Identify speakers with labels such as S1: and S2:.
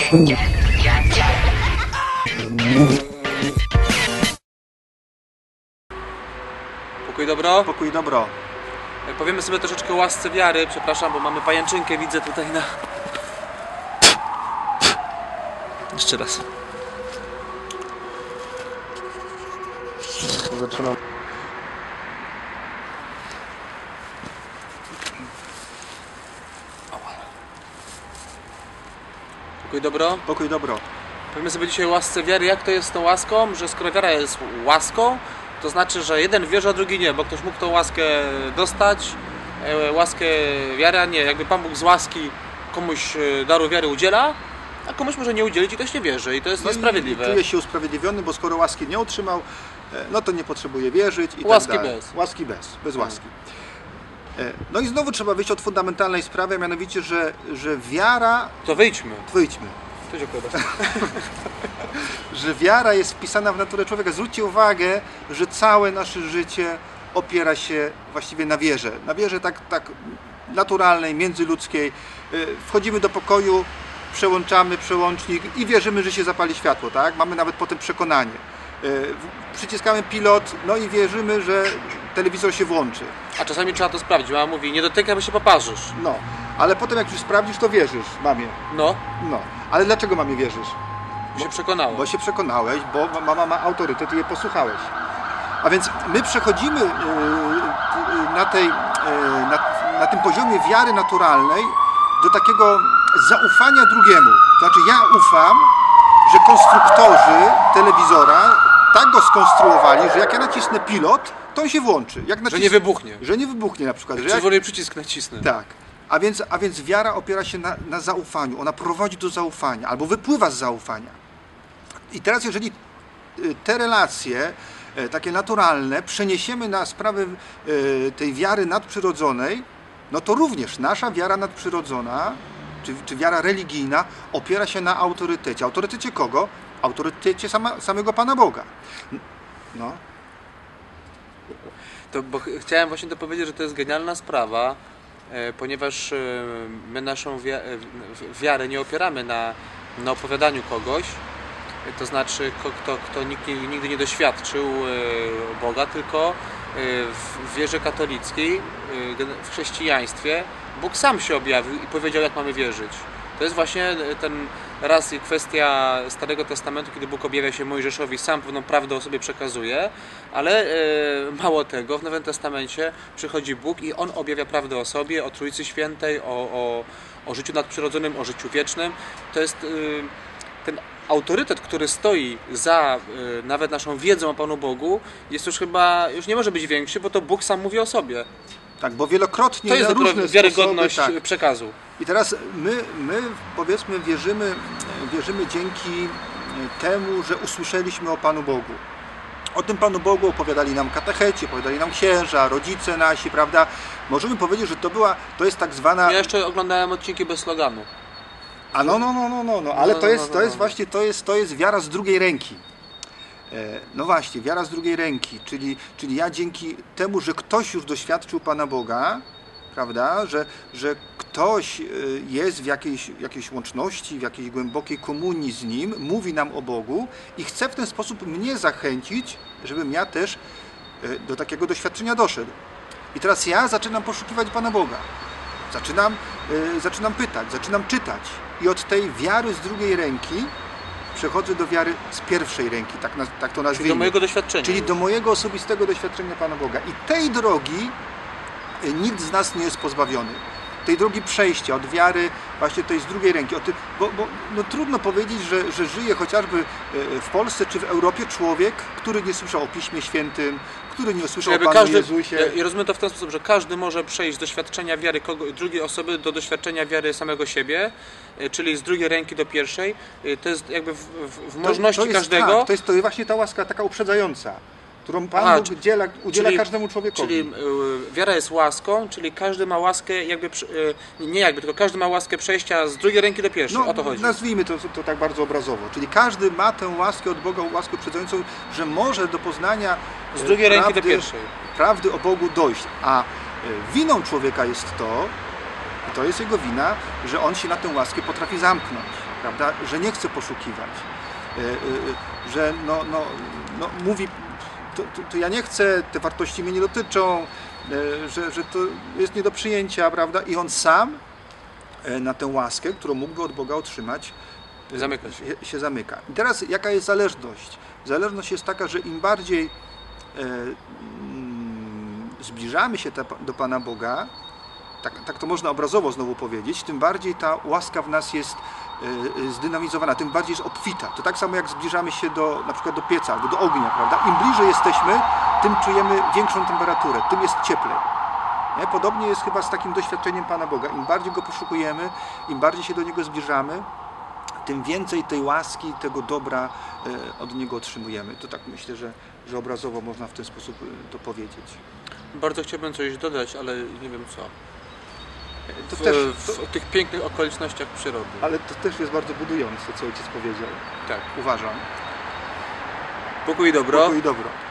S1: Pokój dobro?
S2: Pokój dobro.
S1: Powiemy sobie troszeczkę o łasce wiary, przepraszam, bo mamy pajęczynkę, widzę tutaj na... Jeszcze raz.
S2: Zaczynam.
S1: Pokój dobro?
S2: Pokój dobro.
S1: Powiemy sobie dzisiaj o łasce wiary. Jak to jest z tą łaską? Że skoro wiara jest łaską, to znaczy, że jeden wierzy, a drugi nie, bo ktoś mógł tą łaskę dostać, łaskę wiary, a nie. Jakby Pan Bóg z łaski komuś daru wiary udziela, a komuś może nie udzielić i ktoś nie wierzy. I to jest niesprawiedliwe.
S2: Czuje się usprawiedliwiony, bo skoro łaski nie otrzymał, no to nie potrzebuje wierzyć i
S1: łaski
S2: tak dalej.
S1: bez.
S2: Łaski bez łaski. No i znowu trzeba wyjść od fundamentalnej sprawy, a mianowicie, że wiara...
S1: To wyjdźmy.
S2: Wyjdźmy.
S1: To dziękuję bardzo.
S2: Że wiara jest wpisana w naturę człowieka. Zwróćcie uwagę, że całe nasze życie opiera się właściwie na wierze. Na wierze tak naturalnej, międzyludzkiej. Wchodzimy do pokoju, przełączamy przełącznik i wierzymy, że się zapali światło, tak? Mamy nawet potem przekonanie. Przyciskamy pilot, no i wierzymy, że telewizor się włączy.
S1: A czasami trzeba to sprawdzić. Mama mówi, nie dotykaj, bo się poparzysz.
S2: No, ale potem jak już sprawdzisz, to wierzysz mamie.
S1: No.
S2: No, ale dlaczego mamie wierzysz?
S1: Bo się przekonałem.
S2: Bo się przekonałeś, bo mama ma autorytet i je posłuchałeś. A więc my przechodzimy na tym poziomie wiary naturalnej do takiego zaufania drugiemu. To znaczy ja ufam, że konstruktorzy telewizora tak go skonstruowali, że jak ja nacisnę pilot, to on się włączy.
S1: Że nie wybuchnie.
S2: Że nie wybuchnie na przykład.
S1: Przyzwolony przycisk nacisnę.
S2: Tak. A więc wiara opiera się na zaufaniu. Ona prowadzi do zaufania albo wypływa z zaufania. I teraz jeżeli te relacje takie naturalne przeniesiemy na sprawę tej wiary nadprzyrodzonej, no to również nasza wiara nadprzyrodzona, czy wiara religijna opiera się na autorytecie. Autorytecie kogo? Autorytecie samego Pana Boga. No.
S1: Bo chciałem właśnie to powiedzieć, że to jest genialna sprawa, ponieważ my naszą wiarę nie opieramy na opowiadaniu kogoś, to znaczy kto nigdy nie doświadczył Boga, tylko w wierze katolickiej, w chrześcijaństwie Bóg sam się objawił i powiedział, jak mamy wierzyć. To jest właśnie ten raz i kwestia Starego Testamentu, kiedy Bóg objawia się Mojżeszowi, sam pewną prawdę o sobie przekazuje, ale mało tego, w Nowym Testamencie przychodzi Bóg i On objawia prawdę o sobie, o Trójcy Świętej, o życiu nadprzyrodzonym, o życiu wiecznym. To jest ten autorytet, który stoi za nawet naszą wiedzą o Panu Bogu, jest już nie może być większy, bo to Bóg sam mówi o sobie.
S2: Tak, bo wielokrotnie
S1: to jest
S2: na różne
S1: wiarygodność
S2: sposoby,
S1: przekazu.
S2: I teraz my powiedzmy wierzymy dzięki temu, że usłyszeliśmy o Panu Bogu. O tym Panu Bogu opowiadali nam katecheci, opowiadali nam księża, rodzice nasi, prawda? Możemy powiedzieć, że to jest tak zwana...
S1: Ja jeszcze oglądałem odcinki bez sloganu.
S2: A ale to jest wiara z drugiej ręki. No właśnie, wiara z drugiej ręki, czyli ja dzięki temu, że ktoś już doświadczył Pana Boga, prawda, że ktoś jest w jakiejś łączności, w jakiejś głębokiej komunii z Nim, mówi nam o Bogu i chce w ten sposób mnie zachęcić, żebym ja też do takiego doświadczenia doszedł. I teraz ja zaczynam poszukiwać Pana Boga. Zaczynam pytać, zaczynam czytać i od tej wiary z drugiej ręki przechodzę do wiary z pierwszej ręki, tak to nazwijmy.
S1: Czyli do mojego doświadczenia.
S2: Czyli do mojego osobistego doświadczenia Pana Boga. I tej drogi nikt z nas nie jest pozbawiony. Tej drogi przejścia od wiary właśnie tej z drugiej ręki. Bo trudno powiedzieć, że żyje chociażby w Polsce czy w Europie człowiek, który nie słyszał o Piśmie Świętym, który nie usłyszał o Panu Jezusie.
S1: Ja rozumiem to w ten sposób, że każdy może przejść z doświadczenia wiary drugiej osoby do doświadczenia wiary samego siebie, czyli z drugiej ręki do pierwszej. To jest jakby w możności każdego.
S2: Tak, to jest właśnie ta łaska taka uprzedzająca, którą Pan Bóg udziela każdemu człowiekowi.
S1: Czyli wiara jest łaską, czyli każdy ma łaskę tylko każdy ma łaskę przejścia z drugiej ręki do pierwszej, o to chodzi.
S2: Nazwijmy to tak bardzo obrazowo, czyli każdy ma tę łaskę od Boga, łaskę uprzedzającą, że może do poznania
S1: z drugiej ręki do pierwszej
S2: prawdy o Bogu dojść, a winą człowieka jest to, i to jest jego wina, że on się na tę łaskę potrafi zamknąć. prawda? Że nie chce poszukiwać, że mówi, to ja nie chcę, te wartości mnie nie dotyczą, że to jest nie do przyjęcia, prawda? I on sam na tę łaskę, którą mógłby od Boga otrzymać,
S1: Zamyka
S2: się zamyka. I teraz jaka jest zależność? Zależność jest taka, że im bardziej zbliżamy się do Pana Boga, tak to można obrazowo znowu powiedzieć, tym bardziej ta łaska w nas jest zdynamizowana, tym bardziej jest obfita. To tak samo jak zbliżamy się na przykład do pieca albo do ognia, prawda? Im bliżej jesteśmy, tym czujemy większą temperaturę, tym jest cieplej. Nie? Podobnie jest chyba z takim doświadczeniem Pana Boga. Im bardziej Go poszukujemy, im bardziej się do Niego zbliżamy, tym więcej tej łaski, tego dobra od Niego otrzymujemy. To tak myślę, że obrazowo można w ten sposób to powiedzieć.
S1: Bardzo chciałbym coś dodać, ale nie wiem co. W tych pięknych okolicznościach przyrody.
S2: Ale to też jest bardzo budujące, co ojciec powiedział.
S1: Tak.
S2: Uważam.
S1: Pokój i dobro.
S2: Pokój i dobro.